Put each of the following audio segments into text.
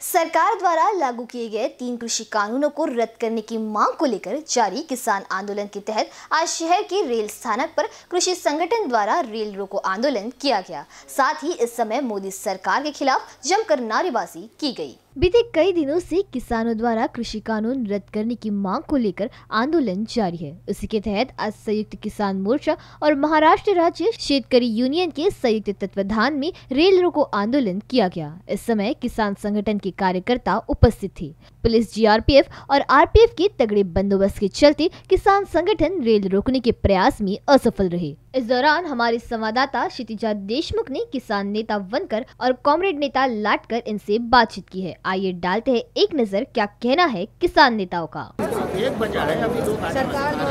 सरकार द्वारा लागू किए गए 3 कृषि कानूनों को रद्द करने की मांग को लेकर जारी किसान आंदोलन के तहत आज शहर के रेल स्थानक पर कृषि संगठन द्वारा रेल रोको आंदोलन किया गया। साथ ही इस समय मोदी सरकार के खिलाफ जमकर नारेबाजी की गई। बीते कई दिनों से किसानों द्वारा कृषि कानून रद्द करने की मांग को लेकर आंदोलन जारी है। उसी के तहत आज संयुक्त किसान मोर्चा और महाराष्ट्र राज्य शेतकरी यूनियन के संयुक्त तत्वाधान में रेल रोको आंदोलन किया गया। इस समय किसान संगठन के कार्यकर्ता उपस्थित थे। पुलिस, जीआरपीएफ और आरपीएफ के तगड़े बंदोबस्त के चलते किसान संगठन रेल रोकने के प्रयास में असफल रहे। इस दौरान हमारे संवाददाता क्षितिजा देशमुख ने किसान नेता वनकर और कॉमरेड नेता लाटकर इनसे बातचीत की है। आइए डालते हैं एक नजर क्या कहना है किसान नेताओं का। सरकार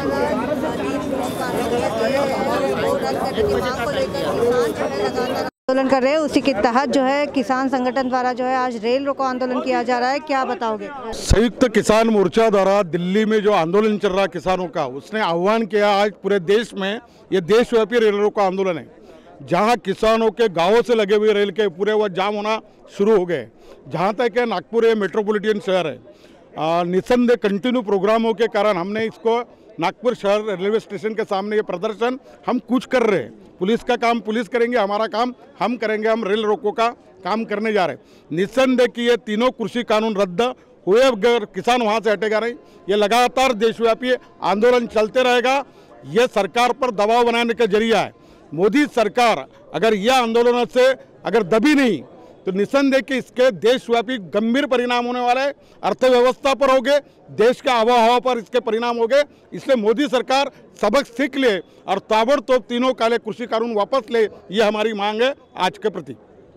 आंदोलन कर रहे हैं, उसी के तहत जो है किसान संगठन द्वारा जो है आज रेल रोको आंदोलन किया जा रहा है। क्या बताओगे? संयुक्त किसान मोर्चा द्वारा दिल्ली में जो आंदोलन चल रहा है किसानों का, उसने आह्वान किया आज पूरे देश में ये देशव्यापी रेल रोको आंदोलन है, जहां किसानों के गांवों से लगे हुए रेल के पूरे वह जाम होना शुरू हो गए। जहां तक है नागपुर ये मेट्रोपॉलिटन शहर है, निसंदेह कंटिन्यू प्रोग्रामों के कारण हमने इसको नागपुर शहर रेलवे स्टेशन के सामने ये प्रदर्शन हम कुछ कर रहे हैं। पुलिस का काम पुलिस करेंगे, हमारा काम हम करेंगे, हम रेल रोको का काम करने जा रहे हैं। निसंदेह कि ये तीनों कृषि कानून रद्द हुए अगर किसान वहाँ से हटेगा नहीं, ये लगातार देशव्यापी आंदोलन चलते रहेगा। ये सरकार पर दबाव बनाने का जरिया है। मोदी सरकार अगर यह आंदोलन से अगर दबी नहीं तो निसंदेह कि इसके देशव्यापी गंभीर परिणाम होने वाले हैं। अर्थव्यवस्था पर होंगे, देश का आबोहवा पर इसके परिणाम होंगे। इसलिए मोदी सरकार सबक सीख ले और ताबड़तोड़ तीनों काले कृषि कानून वापस ले, ये हमारी मांग है आज के प्रति।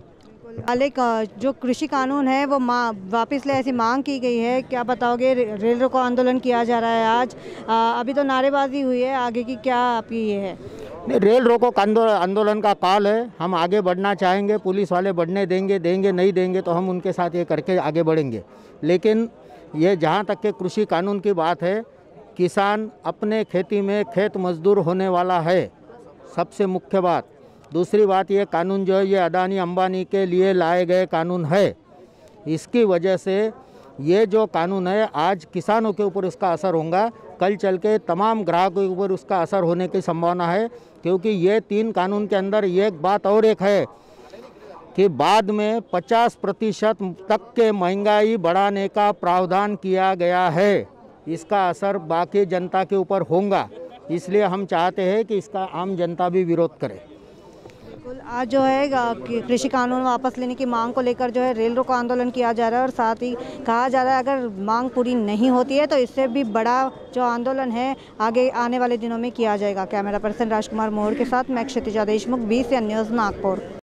जो कृषि कानून है वो वापस ले, ऐसी मांग की गई है। क्या बताओगे? रेल रोको आंदोलन किया जा रहा है आज, अभी तो नारेबाजी हुई है, आगे की क्या आपकी ये है? नहीं, रेल रोको आंदोलन का काल है। हम आगे बढ़ना चाहेंगे, पुलिस वाले बढ़ने देंगे नहीं देंगे तो हम उनके साथ ये करके आगे बढ़ेंगे। लेकिन ये जहाँ तक के कृषि कानून की बात है, किसान अपने खेती में खेत मजदूर होने वाला है, सबसे मुख्य बात। दूसरी बात, ये कानून जो है ये अदानी अंबानी के लिए लाए गए कानून है। इसकी वजह से ये जो कानून है आज किसानों के ऊपर उसका असर होगा, कल चल के तमाम ग्राहकों के ऊपर उसका असर होने की संभावना है। क्योंकि ये 3 कानून के अंदर एक बात और एक है कि बाद में 50% तक के महंगाई बढ़ाने का प्रावधान किया गया है। इसका असर बाकी जनता के ऊपर होगा, इसलिए हम चाहते हैं कि इसका आम जनता भी विरोध करे। आज जो है कृषि कानून वापस लेने की मांग को लेकर जो है रेल रोको आंदोलन किया जा रहा है और साथ ही कहा जा रहा है अगर मांग पूरी नहीं होती है तो इससे भी बड़ा जो आंदोलन है आगे आने वाले दिनों में किया जाएगा। कैमरा पर्सन राजकुमार मोहर के साथ मैं क्षितिजा देशमुख, 20 न्यूज़ नागपुर।